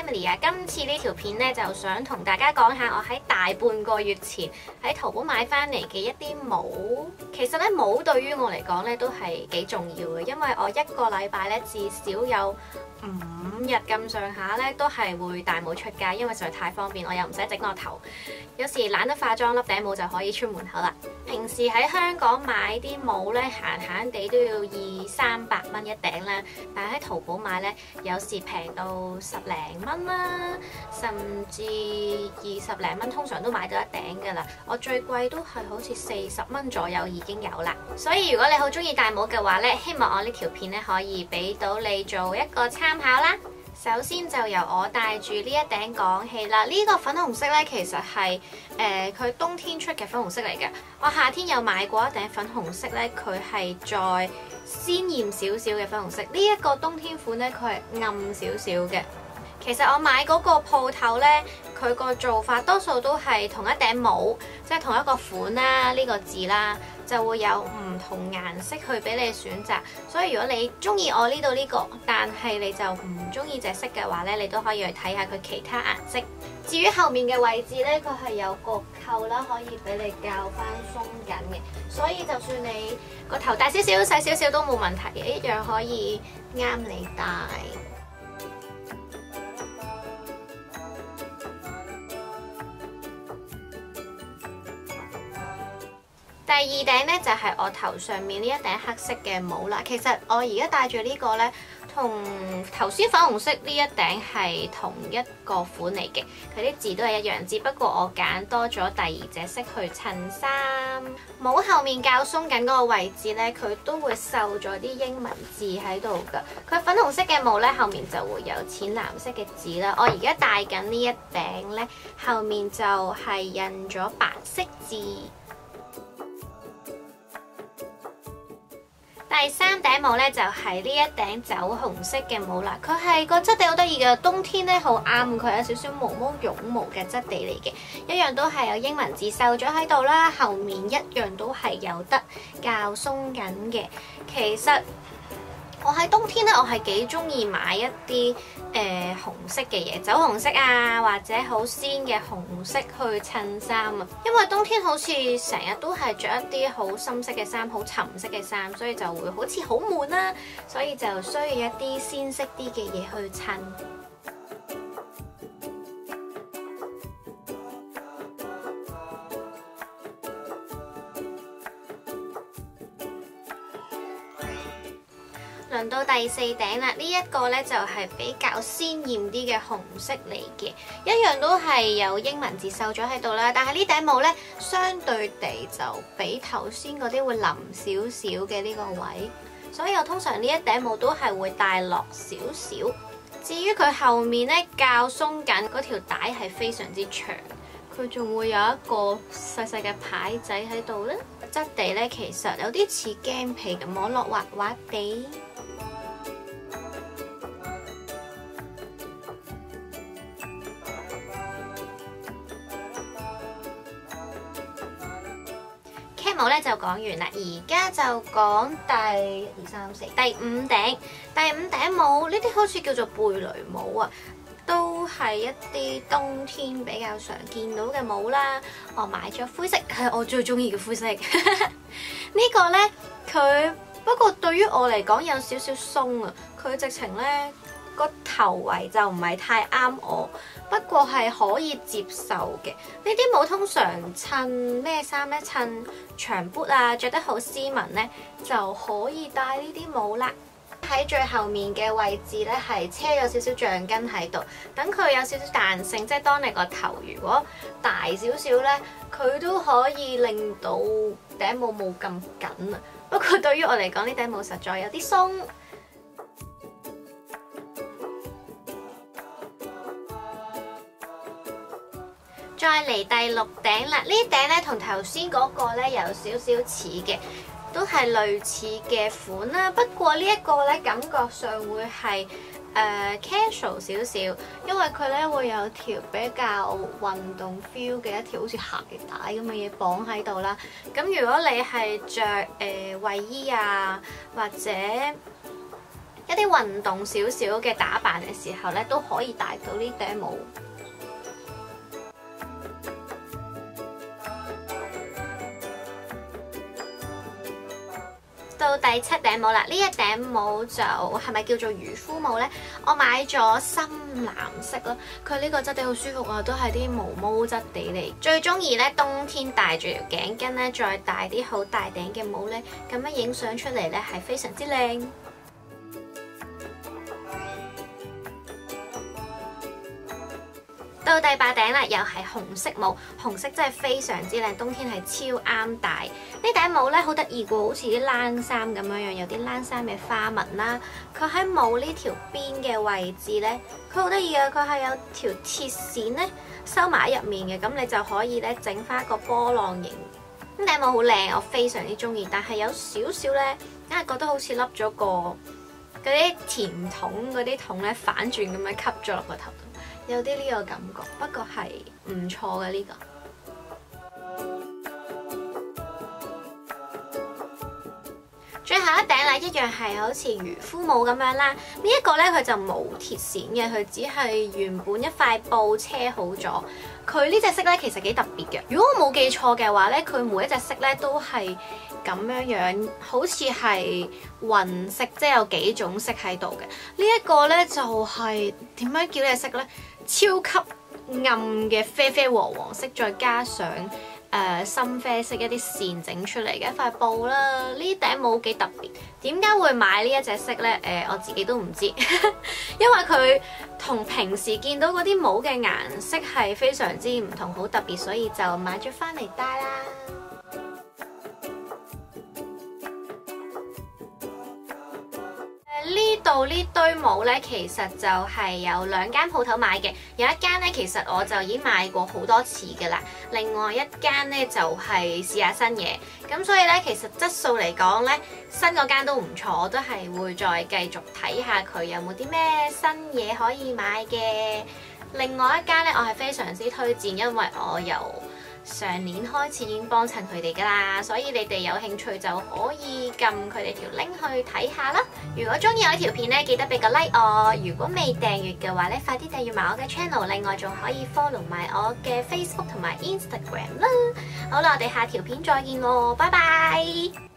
Emily 啊，今次呢條片咧就想同大家講下我喺大半個月前喺淘寶買翻嚟嘅一啲帽。其實咧帽對於我嚟講咧都係幾重要嘅，因為我一個禮拜咧至少有5日咁上下咧都係會戴帽出街，因為實在太方便，我又唔使整個頭，有時懶得化妝，笠頂帽就可以出門口啦。平時喺香港買啲帽咧，閒閒地都要200-300蚊一頂啦，但係喺淘寶買咧，有時平到10零蚊啦，甚至20零蚊，通常都買到一頂㗎啦。我最貴都係好似40蚊左右已經有啦。所以如果你好中意戴帽嘅話咧，希望我呢條片咧可以俾到你做一個參考啦。首先就由我戴住呢一頂講起啦。呢個粉紅色咧，其實係佢冬天出嘅粉紅色嚟嘅。我夏天有買過一頂粉紅色咧，佢係再鮮豔少少嘅粉紅色。呢一個冬天款咧，佢係暗少少嘅。其實我買嗰個鋪頭咧，佢個做法多數都係同一頂帽，即係同一個款啦，呢個字啦，就會有唔同顏色去俾你選擇。所以如果你中意我呢度呢個，但係你就唔中意隻色嘅話咧，你都可以去睇下佢其他顏色。至於後面嘅位置咧，佢係有個扣啦，可以俾你較翻鬆緊嘅，所以就算你個頭大少少、細少少都冇問題嘅，一樣可以啱你戴。第二頂咧就係我頭上面呢一頂黑色嘅帽啦。其實我而家戴住呢個咧，同頭先粉紅色呢一頂係同一個款嚟嘅，佢啲字都係一樣，只不過我揀多咗第二隻色去襯衫。帽後面較鬆緊嗰個位置咧，佢都會繡咗啲英文字喺度㗎。佢粉紅色嘅帽咧，後面就會有淺藍色嘅字啦。我而家戴緊呢一頂咧，後面就係印咗白色字。第三頂帽咧就係呢一頂酒紅色嘅帽啦，佢係個質地好得意嘅，冬天咧好啱佢，有少少毛毛絨毛嘅質地嚟嘅，一樣都係有英文字繡咗喺度啦，後面一樣都係有得較鬆緊嘅。其實我喺冬天咧，我係幾中意買一啲紅色嘅嘢，酒紅色啊，或者好鮮嘅紅色去襯衫啊。因為冬天好似成日都係着一啲好深色嘅衫，好沉色嘅衫，所以就會好似好悶啦。所以就需要一啲鮮色啲嘅嘢去襯。輪到第四頂啦，呢一個咧就係比較鮮豔啲嘅紅色嚟嘅，一樣都係有英文字繡咗喺度啦。但係呢頂帽咧，相對地就比頭先嗰啲會腍少少嘅呢個位，所以我通常呢一頂帽都係會戴落少少。至於佢後面咧較鬆緊嗰條帶係非常之長，佢仲會有一個細細嘅牌仔喺度咧。質地咧其實有啲似麂皮咁，摸落滑滑地。帽咧就講完啦，而家就講第五頂。第五頂帽呢啲好似叫做貝雷帽啊，都係一啲冬天比較常見到嘅帽啦。我買咗灰色，係我最中意嘅灰色。呢個呢，佢不過對於我嚟講有少少鬆啊，佢直情呢個頭圍就唔係太啱我，不過係可以接受嘅。呢啲帽通常襯咩衫呢？襯長 boot 啊，着得好斯文呢，就可以戴呢啲帽啦。喺最後面嘅位置呢，係車咗少少橡筋喺度，等佢有少少彈性，即係當你個頭如果大少少呢，佢都可以令到頂帽冇咁緊啊。不過對於我嚟講，呢頂帽實在有啲鬆。再嚟第6頂啦，呢頂咧同頭先嗰個咧有少少似嘅，都係類似嘅款啦。不過呢一個咧感覺上會係casual 少少，因為佢咧會有條比較運動 feel 嘅一條好似鞋帶咁嘅嘢綁喺度啦。咁如果你係着衛衣啊或者一啲運動少少嘅打扮嘅時候咧，都可以戴到呢頂帽。到第7頂帽啦，呢一頂帽就係咪叫做漁夫帽呢？我買咗深藍色咯，佢呢個質地好舒服啊，都係啲毛毛質地嚟。最中意呢冬天戴住條頸巾呢，再戴啲好大頂嘅帽呢，咁樣影相出嚟呢係非常之靚。到第8頂啦，又係紅色帽，紅色真係非常之靚，冬天係超啱戴。呢頂帽咧好得意喎，好似啲冷衫咁樣樣，有啲冷衫嘅花紋啦。佢喺帽呢條邊嘅位置咧，佢好得意啊！佢係有條鐵線咧收埋喺入面嘅，咁你就可以咧整翻一個波浪形。呢頂帽好靚，我非常之中意，但係有少少咧，硬係覺得好似笠咗個嗰啲甜筒嗰啲筒咧反轉咁樣吸咗落個頭度。有啲呢個感覺，不過係唔錯嘅呢個。最後一頂啦，一樣係好似漁夫帽咁樣啦。呢一個呢，佢就冇鐵線嘅，佢只係原本一塊布車好咗。佢呢隻色呢，其實幾特別嘅。如果我冇記錯嘅話呢，佢每一隻色呢都係咁樣樣，好似係混色，即係有幾種色喺度嘅。呢一個呢，就係點樣叫呢隻色呢？超級暗嘅啡啡黃黃色，再加上深啡色一啲線整出嚟嘅一塊布啦。呢頂帽幾特別，點解會買呢一隻色呢？我自己都唔知，因為佢同平時見到嗰啲帽嘅顏色係非常之唔同，好特別，所以就買咗翻嚟戴啦。呢度呢堆帽呢，其實就係有2間鋪頭買嘅，有一間呢，其實我就已經買過好多次㗎啦，另外一間呢，就係試下新嘢，咁所以呢，其實質素嚟講呢，新嗰間都唔錯，我都係會再繼續睇下佢有冇啲咩新嘢可以買嘅。另外一間呢，我係非常之推薦，因為我由上年開始已經幫襯佢哋㗎啦，所以你哋有興趣就可以撳佢哋條 link 去睇下啦。如果中意我條片呢，記得俾個 like 我。如果未訂閱嘅話呢，快啲訂閱埋我嘅 channel。另外仲可以 follow 埋我嘅 Facebook 同埋 Instagram 啦。好啦，我哋下條片再見喎，拜拜。